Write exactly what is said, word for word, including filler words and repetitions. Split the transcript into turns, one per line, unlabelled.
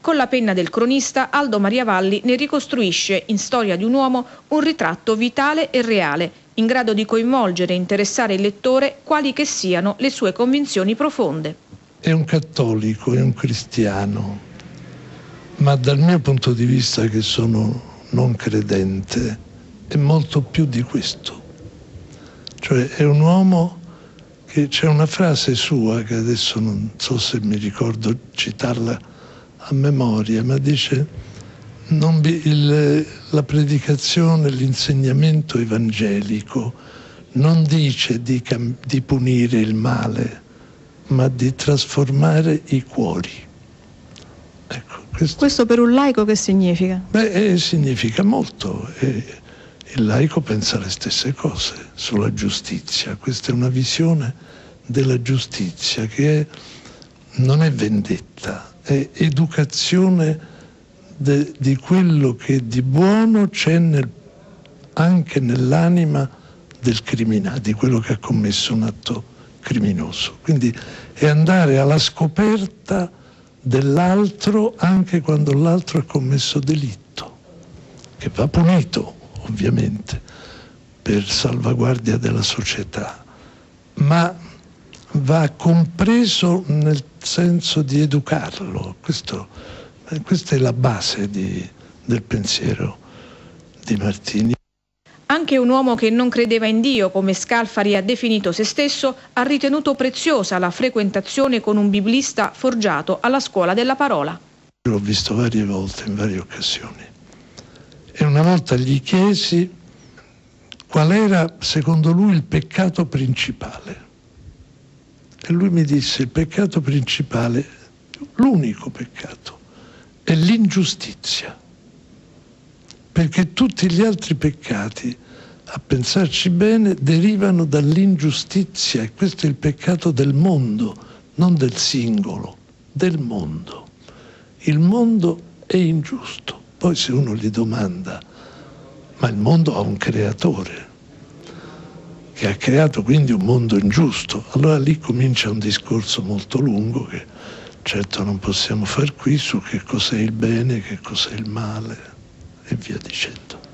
Con la penna del cronista, Aldo Maria Valli ne ricostruisce, in Storia di un uomo, un ritratto vitale e reale, in grado di coinvolgere e interessare il lettore quali che siano le sue convinzioni profonde.
È un cattolico, è un cristiano, ma dal mio punto di vista, che sono non credente, è molto più di questo. Cioè è un uomo che, c'è una frase sua che adesso non so se mi ricordo citarla a memoria, ma dice: non vi, il, la predicazione, l'insegnamento evangelico non dice di, di punire il male, ma di trasformare i cuori. Ecco, questo,
questo per un laico che significa?
Beh, eh, significa molto. Eh, il laico pensa le stesse cose sulla giustizia. Questa è una visione della giustizia che è, non è vendetta, è educazione de, di quello che di buono c'è nel, anche nell'anima del criminale, di quello che ha commesso un atto criminoso. Quindi è andare alla scoperta dell'altro anche quando l'altro ha commesso delitto, che va punito ovviamente per salvaguardia della società, ma va compreso nel senso di educarlo. Questo, questa è la base di, del pensiero di Martini.
Anche un uomo che non credeva in Dio, come Scalfari ha definito se stesso, ha ritenuto preziosa la frequentazione con un biblista forgiato alla scuola della parola.
L'ho visto varie volte, in varie occasioni, e una volta gli chiesi qual era secondo lui il peccato principale. E lui mi disse: il peccato principale, l'unico peccato, è l'ingiustizia. Perché tutti gli altri peccati, a pensarci bene, derivano dall'ingiustizia, e questo è il peccato del mondo, non del singolo, del mondo. Il mondo è ingiusto. Poi se uno gli domanda: ma il mondo ha un creatore, che ha creato quindi un mondo ingiusto, allora lì comincia un discorso molto lungo che certo non possiamo far qui, su che cos'è il bene, che cos'è il male e via dicendo.